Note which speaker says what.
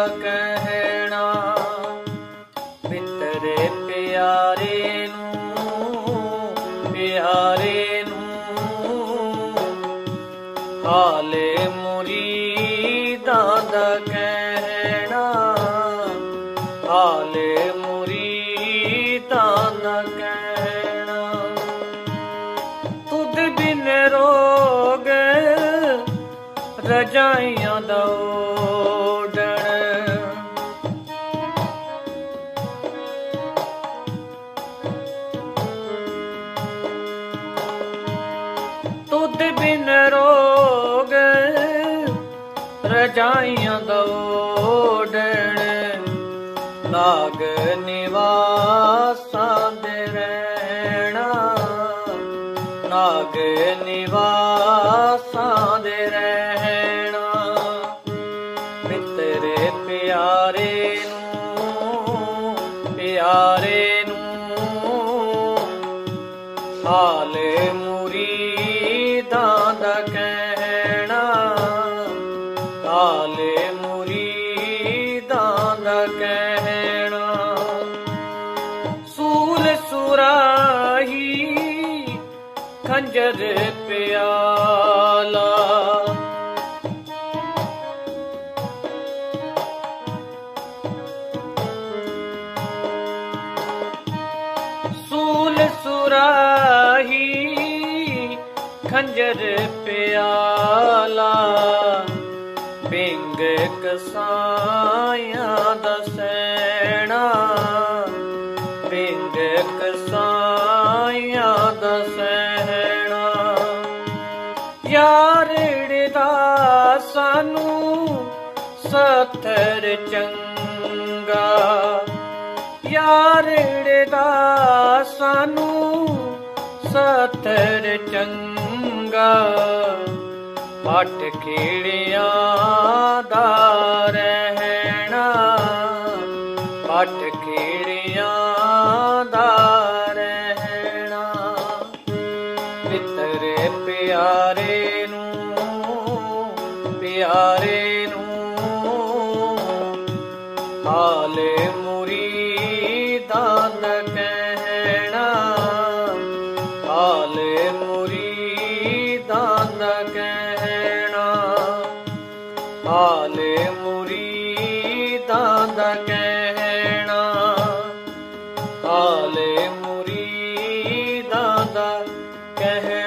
Speaker 1: ਦਾ ਕਹਿਣਾ। ਮਿੱਤਰੇ ਪਿਆਰੇ ਨੂੰ, ਪਿਆਰੇ ਨੂੰ, ਹਾਲੇ ਮੁਰੀਦਾਂ ਦਾ ਕਹਿਣਾ, ਹਾਲੇ ਮੁਰੀਦਾਂ ਦਾ ਕਹਿਣਾ। ਤੁਧ ਬਿਨ ਰੋਗ ਰਜਾਈਆਂ ਦਾ ਓਡਣ, ਤੁਧ ਬਿਨ ਰੋਗ ਰਜਾਈਆਂ ਦਾ ਓਡਣ। ਨਾਗ ਨਿਵਾਸਾਂ ਦੇ ਰਹਿਣਾ, ਨਾਗ ਨਿਵਾਸਾਂ ਦੇ ਰਹਿਣਾ। ਮਿੱਤਰੇ ਪਿਆਰੇ ਨੂੰ, ਪਿਆਰੇ ਨੂੰ, ਹਾਲੇ ਮੁਰੀਦਾਂ ਦਾ ਕਹਿਣਾ, ਹਾਲੇ ਮੁਰੀਦਾਂ ਦਾ ਕਹਿਣਾ। ਸੂਲ ਸੁਰਾਹੀ ਖੰਜਰ ਪਿਆਲਾ, ਸੂਲ ਸੁਰਾਹੀ ਖੰਜਰ ਪਿਆਲਾ। ਬਿੰਗ ਕਸਾਈਆਂ ਦਾ ਸੈਣਾ, ਬਿੰਗ ਕਸਾਈਆਂ ਦਾ ਸੈਣਾ। ਯਾਰੜੇ ਦਾ ਸਾਨੂੰ ਸੱਥਰ ਚੰਗਾ, ਯਾਰੜੇ ਦਾ ਸਾਨੂੰ ਸੱਥਰ ਚੰਗਾ। ਪੱਟ ਖੇੜਿਆਂ ਦਾ ਰਹਿਣਾ, ਪੱਟ ਖੇੜਿਆਂ ਦਾ ਰਹਿਣਾ। ਮਿੱਤਰੇ ਪਿਆਰੇ ਨੂੰ, ਪਿਆਰੇ ਨੂੰ, ਹਾਲੇ ਮੁਰੀਦਾਂ ਦਾ ਕਹਿਣਾ, ਹਾਲੇ ਮੁਰੀਦਾਂ ਦਾ ਕਹਿਣਾ, ਹਾਲੇ ਮੁਰੀਦਾਂ ਦਾ ਕਹਿਣਾ, ਹਾਲੇ ਮੁਰੀਦਾਂ ਦਾ ਕਹਿਣਾ।